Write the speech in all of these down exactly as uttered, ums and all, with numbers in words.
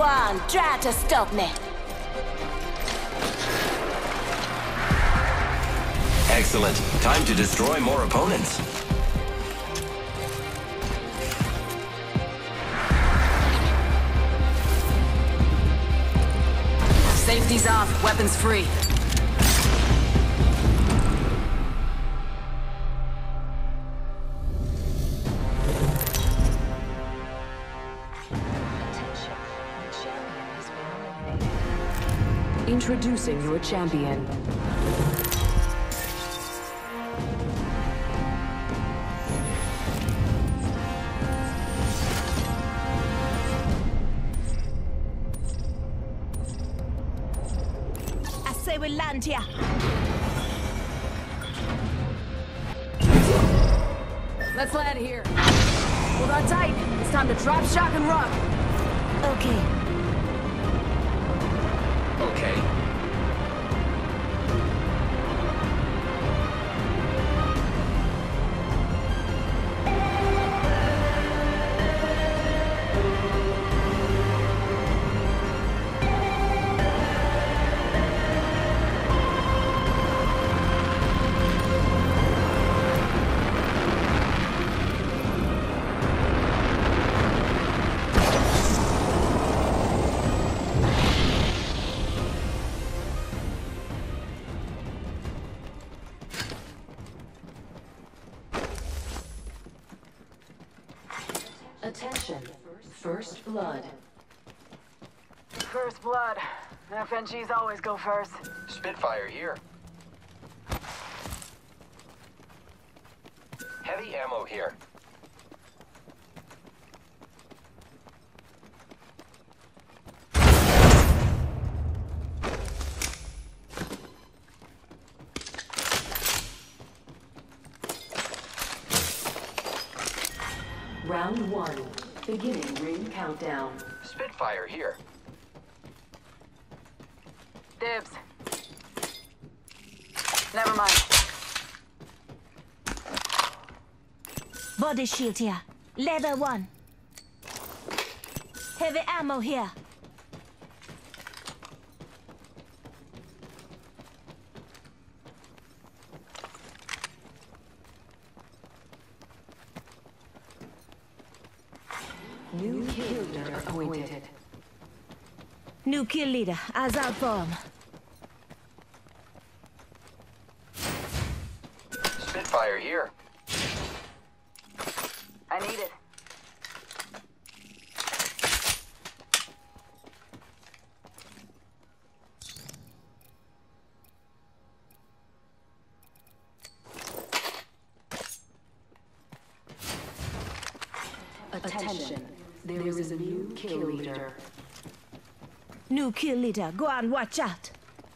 on, try to stop me. Excellent. Time to destroy more opponents. Safety's off, weapons free. Introducing your champion. I say we land here. Let's land here. Hold on tight. It's time to drop, shock, and rock. Okay. Okay. Attention, first blood. First blood. F N Gs always go first. Spitfire here. Heavy ammo here. Round one, beginning ring countdown. Spitfire here. Dibs. Never mind. Body shield here. Level one. Heavy ammo here. New kill leader appointed. New kill leader. Eyes out for him. Spitfire here. I need it. Attention, there is a new kill leader. New kill leader. Go on, watch out.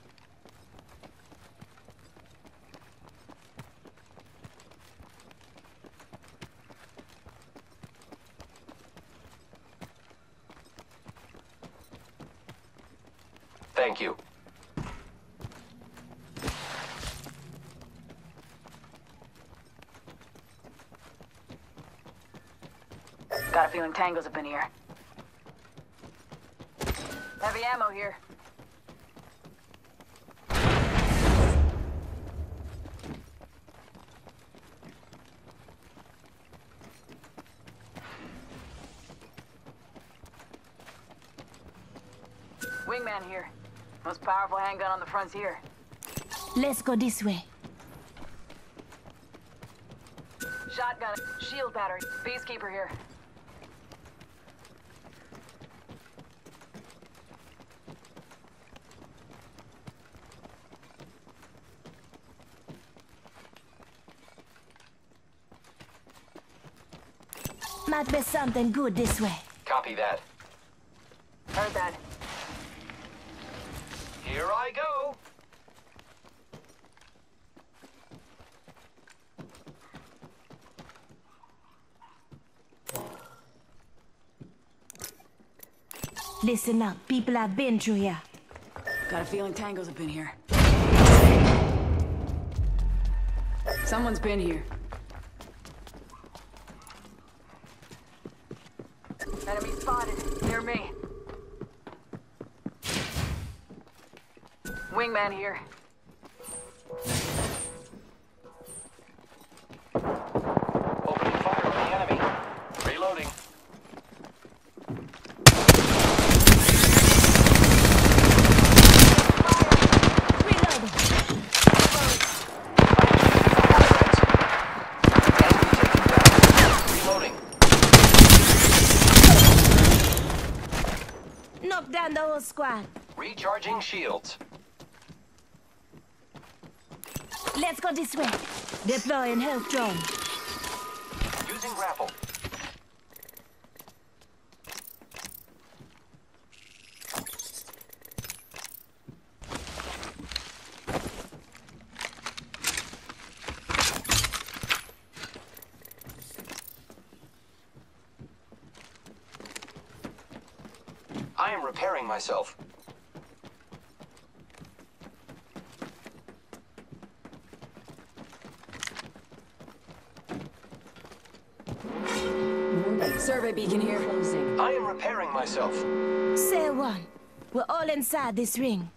Thank you. Got a feeling Tango's up in here. Heavy ammo here. Wingman here. Most powerful handgun on the frontier. Let's go this way. Shotgun, shield battery, Peacekeeper here. Might be something good this way. Copy that. Heard that. Here I go. Listen up, people have been through here. Got a feeling Tango's up in here. Someone's been here. Enemy spotted, near me. Wingman here. Opening fire on the enemy. Reloading. Reloading. Reloading. Knock down the whole squad. Recharging shields. Let's go this way. Deploying health drone. Using grapple. I am repairing myself. Survey beacon here. Closing. I am repairing myself. Say one. We're all inside this ring.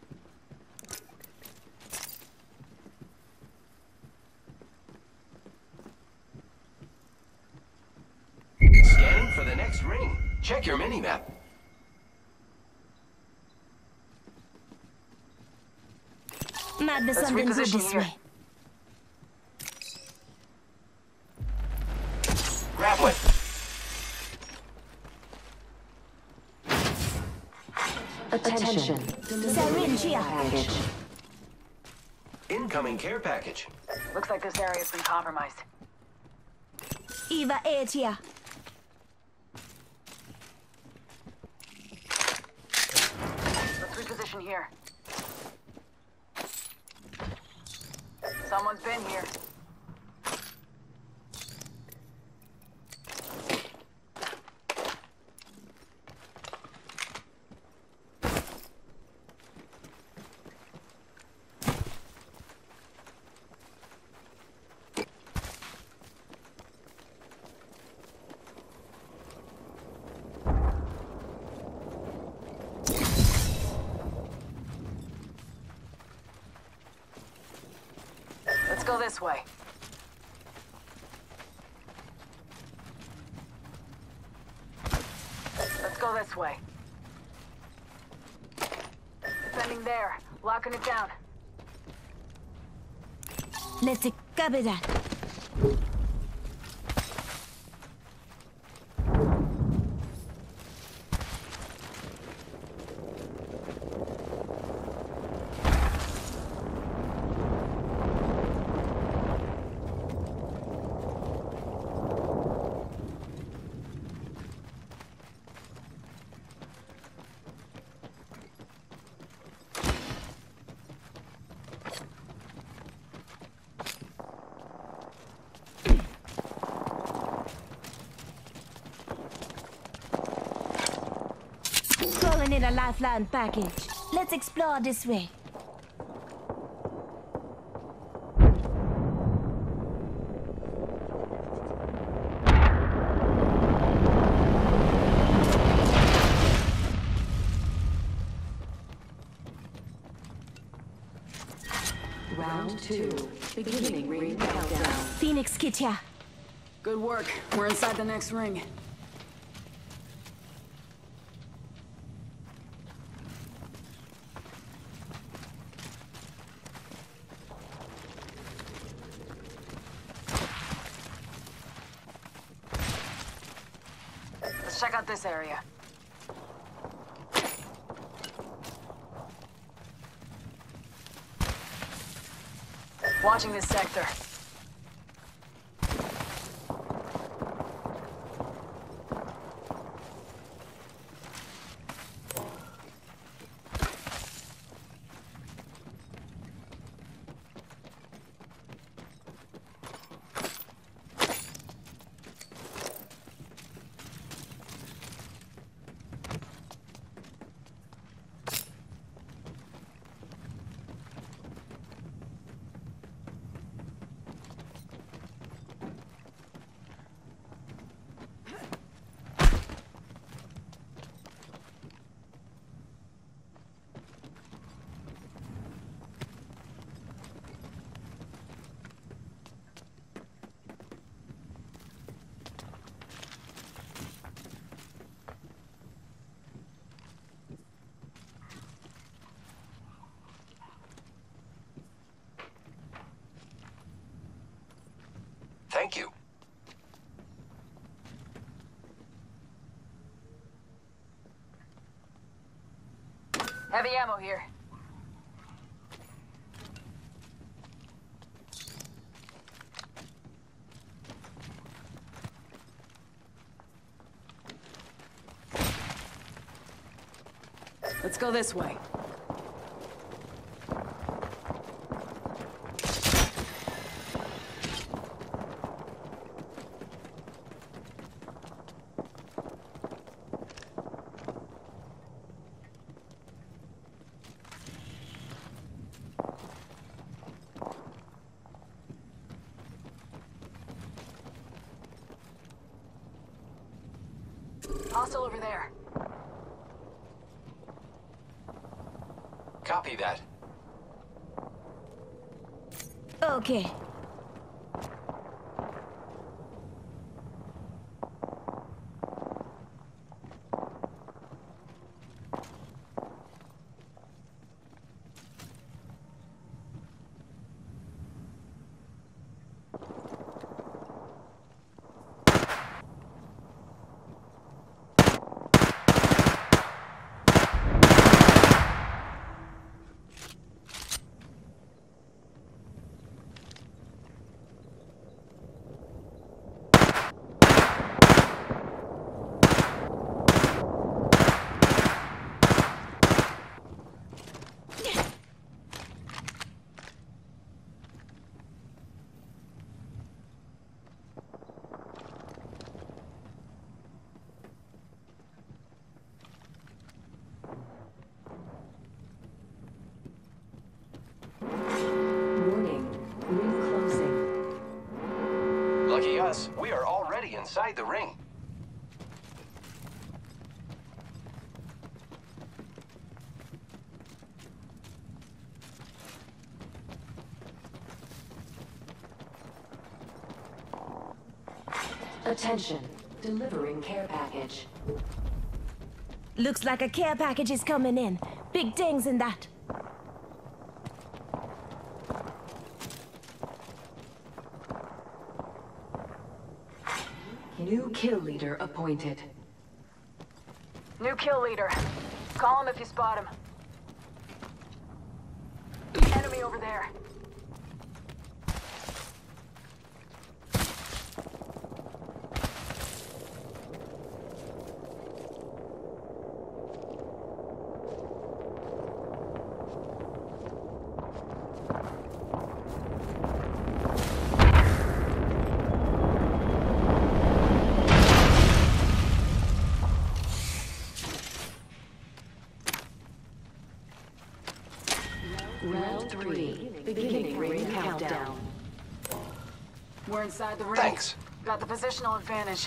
Scanning for the next ring. Check your mini-map. Might be Let's something good reposition this here. way. Grappling. Attention. Syringe here. Package. Incoming care package. Looks like this area's been compromised. Eva eight here. Let's reposition here. Someone's been here. Let's go this way. Let's go this way. Defending there. Locking it down. Let's take copy that. Calling in a lifeline package. Let's explore this way. Round two. Beginning ring countdown. Phoenix kit here. Good work. We're inside the next ring. Let's check out this area. Watching this sector. Thank you. Heavy ammo here. Let's go this way. Hostile over there. Copy that. Okay. Warning. Ring closing. Lucky us, we are already inside the ring. Attention. Delivering care package. Looks like a care package is coming in. Big things in that. New kill leader appointed. New kill leader. Call him if you spot him. Enemy over there. Round three. Beginning ring countdown. We're inside the ring. Thanks. Got the positional advantage.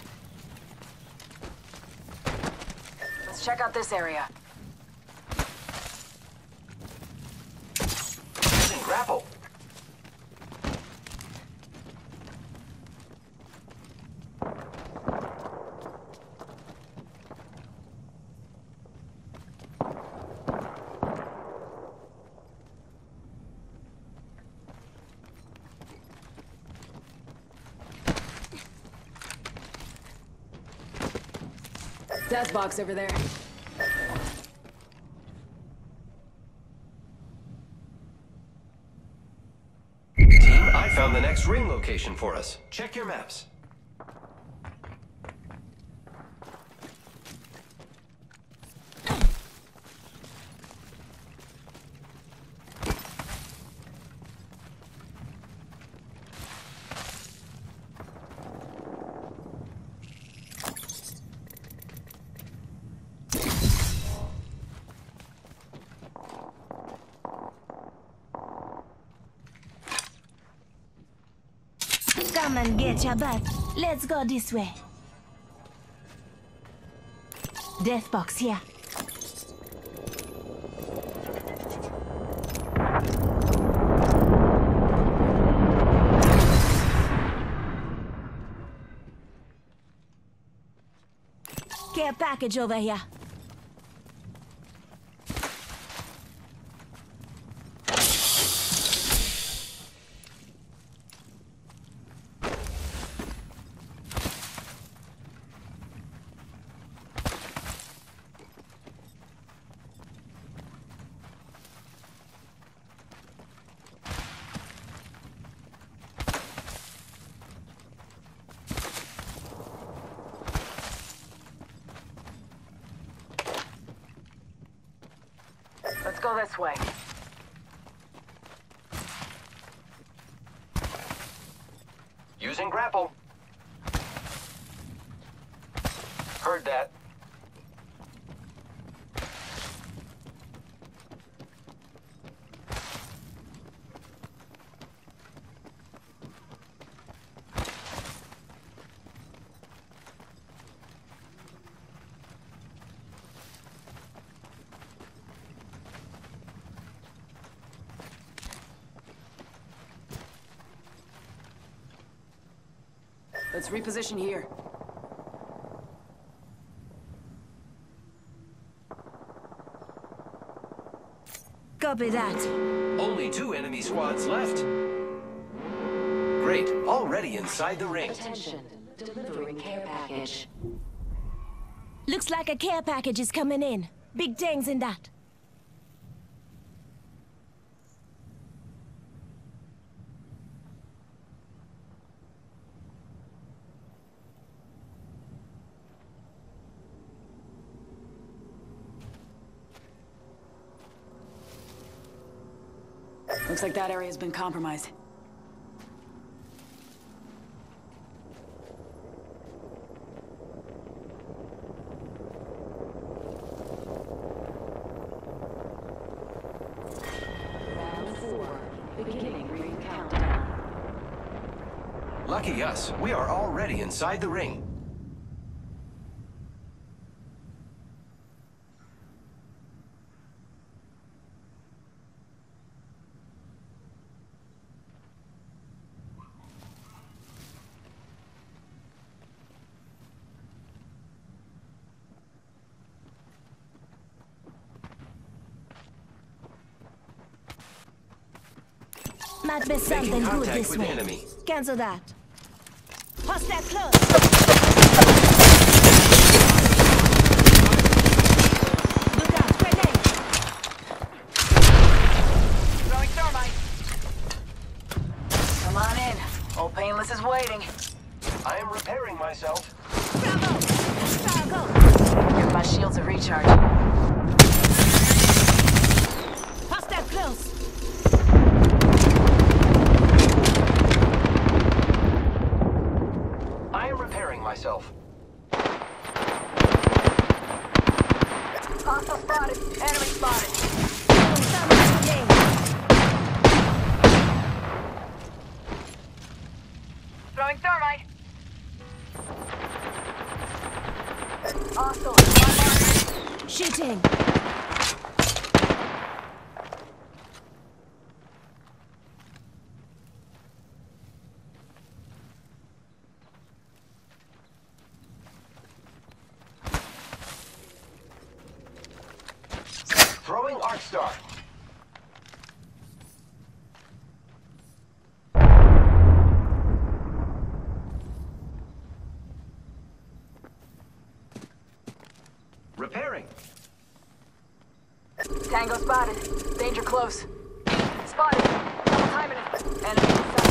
Let's check out this area. Using grapple. Death box over there. Team, I found the next ring location for us. Check your maps. Come and get your butt. Let's go this way. Death box here. Care package over here. go this way. Using grapple. Heard that. Let's reposition here. Copy that. Only two enemy squads left. Great, already inside the ring. Attention, delivering care package. Looks like a care package is coming in. Big things in that. Looks like that area has been compromised. Round four, beginning ring countdown. Lucky us, we are already inside the ring. Might be Making something good contact this with way. enemy. Cancel that. Hostile close. Look out, grenade. Throwing thermite. Come on in. Old Painless is waiting. I am repairing myself. Bravo. Bravo. Give my shields a recharge. Hostile close. I am repairing myself. Hostile spotted. Enemy spotted. Throwing thermite grenade. Throwing thermite. Hostile. My mark. Shooting. Throwing Arc Star. Repairing. Tango spotted. Danger close. Spotted. Double timing it. Enemy inside.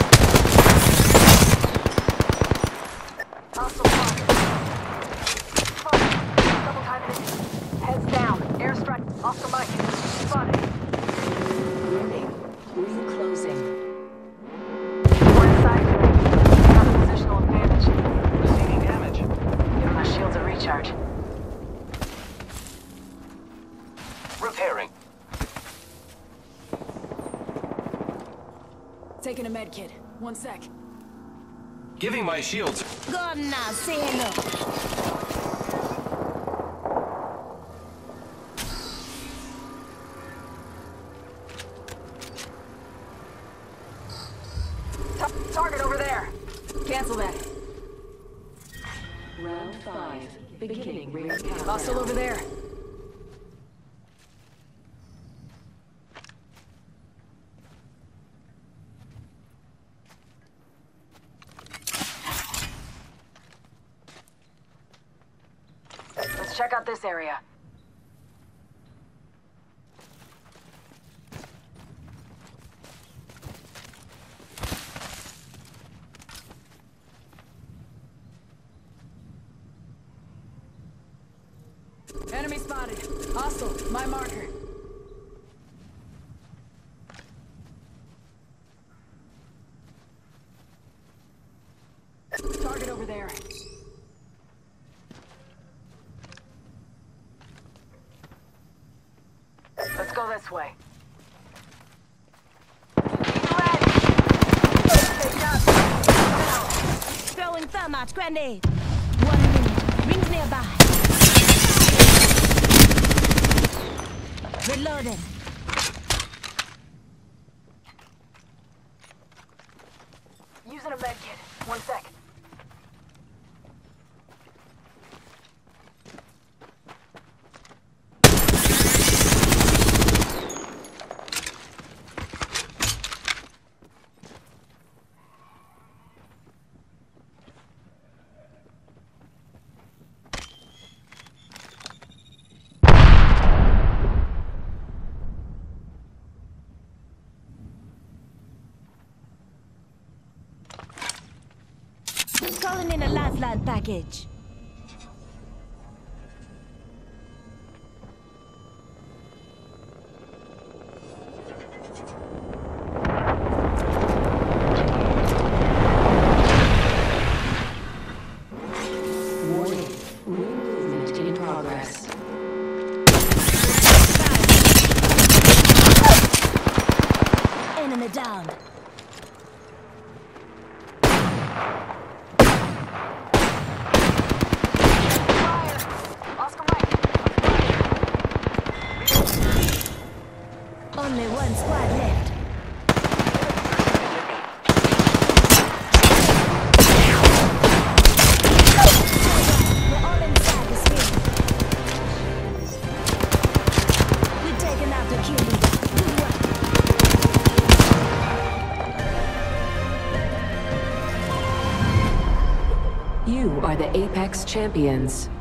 Hostile spotted. Spotted. Double timing it. Heads down. Airstrike. Off the mic. Spotted. Warning, ring closing. We're inside. Got a positional advantage. Receiving damage. Give my shields a recharge. Repairing. Taking a med kit. One sec. Giving my shields. Go on now, say hello. Ta- target over there. Cancel that. Round five, beginning ring countdown. Hostile over there. Let's check out this area. Enemy spotted. Hostile. My marker. there. Let's go this way. Throwing thermite grenade. One minute. Rings nearby. Reloading. Using a med kit. One sec. Calling in a lifeline package. Warning. Ring movement in progress. Enemy down. Only one squad left. We're all inside the sphere. We've taken out the kill leader. Good work. You are the Apex Champions.